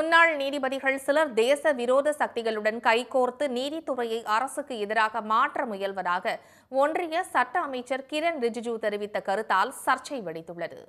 முன்னாள் நீதிபதிகள் சிலர் தேச விரோத சக்திகளுடன் கைகோர்த்து நீதித்துறையை அரசுக்கு எதிராக மாற்ற முயல்வதாக ஒன்றிய சட்ட அமைச்சர் கிரண் ரிஜிஜு தெரிவித்த கருத்தால் சர்ச்சை வெடித்துள்ளது.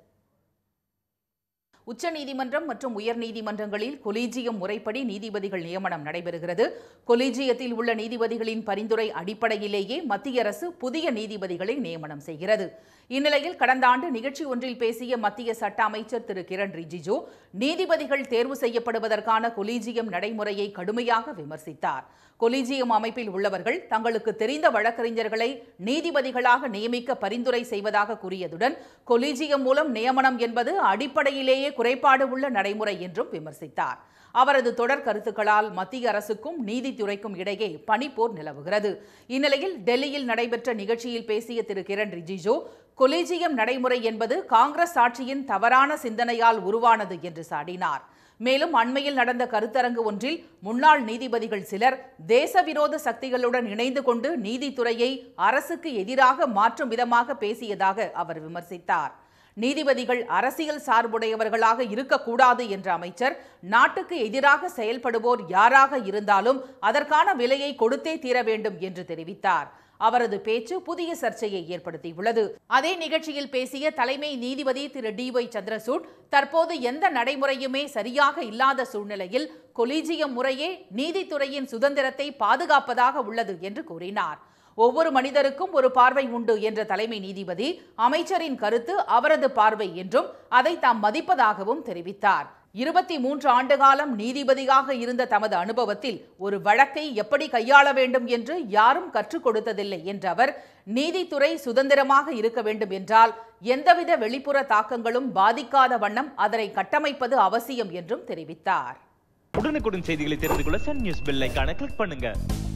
உச்சநீதிமன்றம் மற்றும் உயர்நீதிமன்றங்களில் கொலீஜியம் முறைப்படி நீதிபதிகள் நியமனம் நடைபெறுகிறது. கொலீஜியத்தில் உள்ள நீதிபதிகளின் பரிந்துரை அடிப்படையிலேயே மத்திய அரசு புதிய நீதிபதிகளை நியமனம் செய்கிறது. இந்நிலையில் கடந்த ஆண்டு நிகழ்ச்சி ஒன்றில் பேசிய மத்திய சட்ட அமைச்சர் திரு கிரண் ரிஜிஜு நீதிபதிகள் தேர்வு செய்யப்படுவதற்கான கொலீஜியம் நடைமுறையை கடுமையாக விமர்சித்தார். கொலீஜியம் அமைப்பில் உள்ளவர்கள் தங்களுக்கு தெரிந்த வழக்கறிஞர்களை நீதிபதிகளாக நியமிக்க பரிந்துரை செய்வதாக கூறியதுடன் கொலீஜியம் மூலம் நியமனம் என்பது அடிப்படையிலேயே குறைபாடு உள்ள நடைமுறை என்றும் விமர்சித்தார். அவரது தொடர் கருத்துக்களால் மத்திய அரசுக்கும் நீதித்துறைக்கும் இடையே பனிப்போர் நிலவுகிறது. இந்நிலையில் டெல்லியில் நடைபெற்ற நிகழ்ச்சியில் பேசிய திரு கிரண் ரிஜிஜு கொலீஜியம் நடைமுறை என்பது காங்கிரஸ் ஆட்சியின் தவறான சிந்தனையால் உருவானது என்று சாடினார். மேலும் அண்மையில் நடந்த கருத்தரங்கு ஒன்றில் முன்னாள் நீதிபதிகள் சிலர் தேசவிரோத சக்திகளுடன் இணைந்து கொண்டு நீதித்துறையை அரசுக்கு எதிராக மாற்றும் விதமாக பேசியதாக அவர் விமர்சித்தார். நீதிபதிகள் அரசியல் சார்புடையவர்களாக இருக்கக்கூடாது என்ற அமைச்சர் நாட்டுக்கு எதிராக செயல்படுவோர் யாராக இருந்தாலும் அதற்கான விலையை கொடுத்தே தீர வேண்டும் என்று தெரிவித்தார். அவரது பேச்சு புதிய சர்ச்சையை ஏற்படுத்தியுள்ளது. அதே நிகழ்ச்சியில் பேசிய தலைமை நீதிபதி திரு DY சந்திரசூட் தற்போது எந்த நடைமுறையுமே சரியாக இல்லாத சூழ்நிலையில் கொலீஜியம் முறையே நீதித்துறையின் சுதந்திரத்தை பாதுகாப்பதாக உள்ளது என்று கூறினார். ஒவ்வொரு மனிதருக்கும் ஒரு பார்வை உண்டு என்ற தலைமை நீதிபதி அமைச்சரின் கருத்து அவரது பார்வை என்றும் அதை தாம் மதிப்பதாகவும் தெரிவித்தார். 23 ஆண்டு காலம் நீதிபதியாக இருந்த தமது அனுபவத்தில் ஒரு வழக்கை எப்படி கையாள வேண்டும் என்று யாரும் கற்றுக் கொடுத்ததில்லை என்ற அவர் நீதித்துறை சுதந்திரமாக இருக்க வேண்டும் என்றால் எந்தவித வெளிப்புற தாக்கங்களும் பாதிக்காத வண்ணம் அதனை கட்டமைப்பது அவசியம் என்றும் தெரிவித்தார். உடனுக்குடன் செய்திகளை தெரிந்து கொள்ள சன் நியூஸ் பெல் ஐகானை கிளிக் பண்ணுங்க.